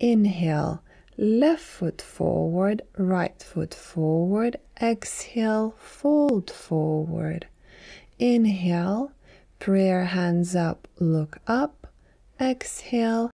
Inhale, left foot forward, right foot forward. Exhale, fold forward. Inhale, prayer hands up, look up. Exhale,